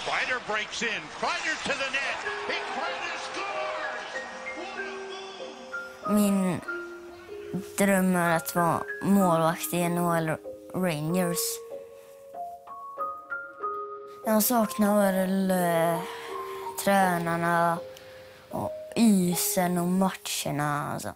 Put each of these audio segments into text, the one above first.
Kreider breaks in. Kreider to the net. Kreider scores! Min dröm är att vara målvakt i NHL Rangers. Jag saknar väl tränarna och isen och matcherna. Alltså.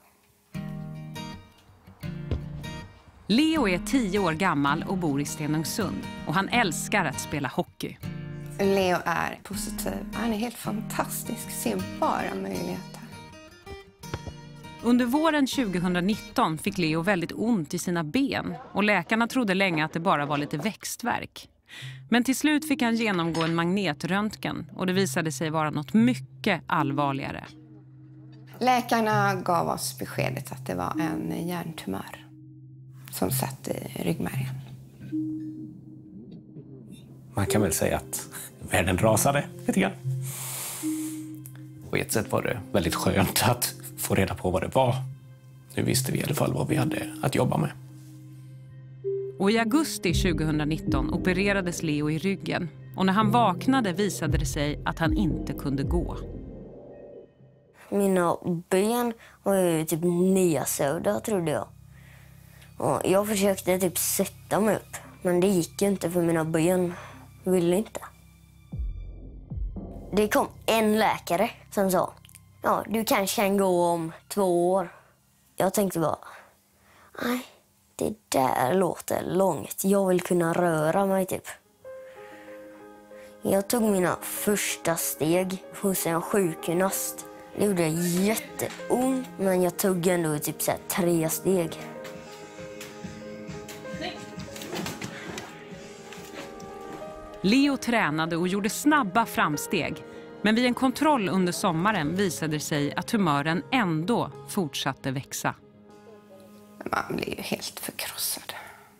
Leo är 10 år gammal och bor i Stenungsund. Och han älskar att spela hockey. Leo är positiv. Han är helt fantastisk. Ser bara möjligheter. Under våren 2019 fick Leo väldigt ont i sina ben. Och läkarna trodde länge att det bara var lite växtvärk. Men till slut fick han genomgå en magnetröntgen. Och det visade sig vara något mycket allvarligare. Läkarna gav oss beskedet att det var en hjärntumör som satt i ryggmärgen. Man kan väl säga att världen rasade lite grann. På ett sätt var det väldigt skönt att få reda på vad det var. Nu visste vi i alla fall vad vi hade att jobba med. Och i augusti 2019 opererades Leo i ryggen. Och när han vaknade visade det sig att han inte kunde gå. Mina ben var ju typ nedsövda, trodde jag. Och jag försökte typ sätta mig upp, men det gick ju inte för mina ben ville inte. Det kom en läkare som sa, ja, du kanske kan gå om 2 år. Jag tänkte bara, nej, det där låter långt. Jag vill kunna röra mig typ. Jag tog mina första steg hos en sjukgymnast. Det gjorde jätteont, men jag tog ändå typ så här 3 steg. Leo tränade och gjorde snabba framsteg. Men vid en kontroll under sommaren visade det sig att tumören ändå fortsatte växa. Man blir ju helt förkrossad.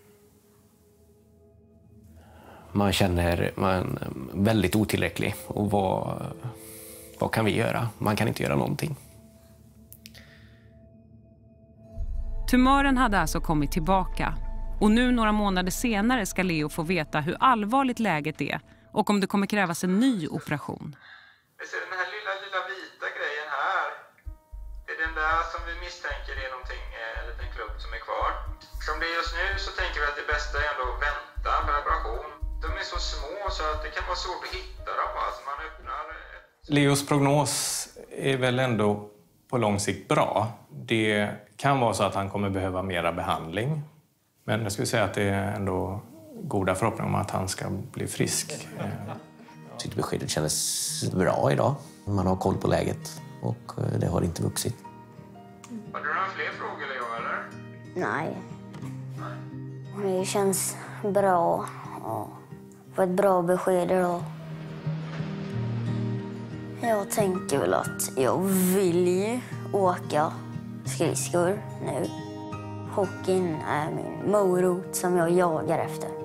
Man känner man väldigt otillräcklig. Och vad kan vi göra? Man kan inte göra någonting. Tumören hade alltså kommit tillbaka. Och nu några månader senare ska Leo få veta hur allvarligt läget är och om det kommer krävas en ny operation. Vi ser den här lilla vita grejen här. Det är den där som vi misstänker är någonting, en liten klubb som är kvar. Som det är just nu så tänker vi att det bästa är ändå att vänta med operation. De är så små så att det kan vara svårt att hitta dem. Alltså man öppnar... Leos prognos är väl ändå på lång sikt bra. Det kan vara så att han kommer behöva mera behandling. Men jag skulle säga att det är ändå goda förhoppningar om att han ska bli frisk. Beskedet kändes bra idag. Man har koll på läget och det har inte vuxit. Har du några fler frågor, Leo, eller? Nej. Det känns bra att få ett bra besked idag. Jag tänker väl att jag vill ju åka skridskor nu. Hockeyn är min morot som jag jagar efter.